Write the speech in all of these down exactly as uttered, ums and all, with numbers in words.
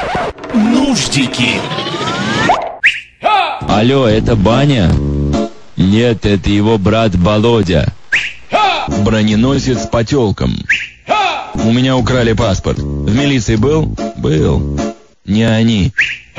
Нуждики. Алло, это Баня? Нет, это его брат Володя. Броненосец с потелком. У меня украли паспорт. В милиции был? Был. Не они.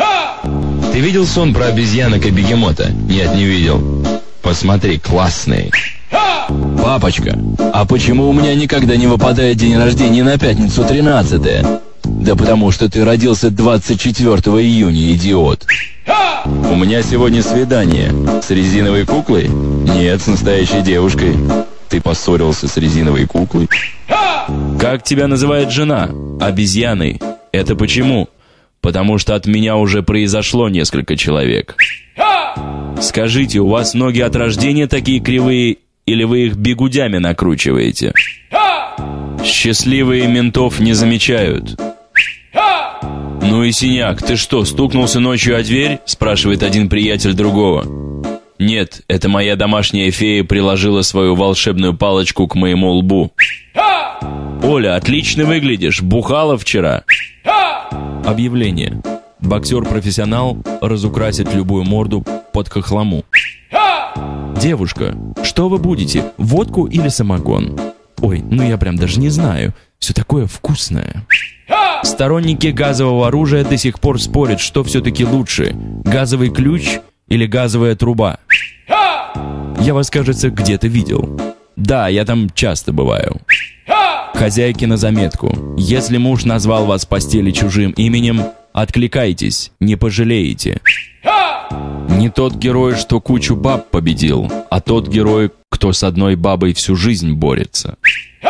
Ты видел сон про обезьянок и бегемота? Нет, не видел. Посмотри, классный. Папочка, а почему у меня никогда не выпадает день рождения на пятницу тринадцатое? Да потому что ты родился двадцать четвёртого июня, идиот. У меня сегодня свидание. С резиновой куклой? Нет, с настоящей девушкой. Ты поссорился с резиновой куклой? Как тебя называет жена? Обезьяной. Это почему? Потому что от меня уже произошло несколько человек. Скажите, у вас ноги от рождения такие кривые, или вы их бигудями накручиваете? Счастливые ментов не замечают. Ну и синяк, ты что, стукнулся ночью о дверь? Спрашивает один приятель другого. Нет, это моя домашняя фея приложила свою волшебную палочку к моему лбу. Оля, отлично выглядишь, бухала вчера. Объявление. Боксер-профессионал разукрасит любую морду под хохлому. Девушка, что вы будете, водку или самогон? Ой, ну я прям даже не знаю. Все такое вкусное. Сторонники газового оружия до сих пор спорят, что все-таки лучше, газовый ключ или газовая труба. Я вас, кажется, где-то видел. Да, я там часто бываю. Хозяйки на заметку. Если муж назвал вас в постели чужим именем, откликайтесь, не пожалеете. Не тот герой, что кучу баб победил, а тот герой, кто с одной бабой всю жизнь борется.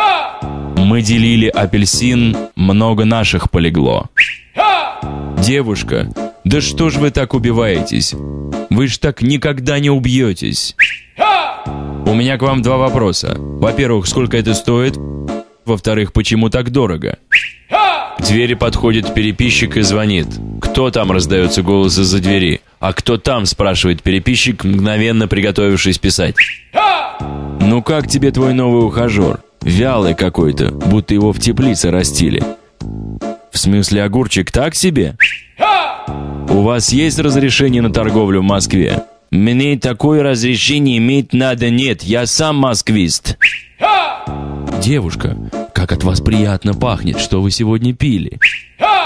Мы делили апельсин, много наших полегло. Девушка, да что ж вы так убиваетесь? Вы ж так никогда не убьетесь. У меня к вам два вопроса. Во-первых, сколько это стоит? Во-вторых, почему так дорого? К двери подходит переписчик и звонит. Кто там, раздается голос из-за двери. А кто там, спрашивает переписчик, мгновенно приготовившись писать. Ну как тебе твой новый ухажер? Вялый какой-то, будто его в теплице растили. В смысле, огурчик так себе? У вас есть разрешение на торговлю в Москве? Мне такое разрешение иметь надо нет, я сам москвист. Девушка, как от вас приятно пахнет, что вы сегодня пили?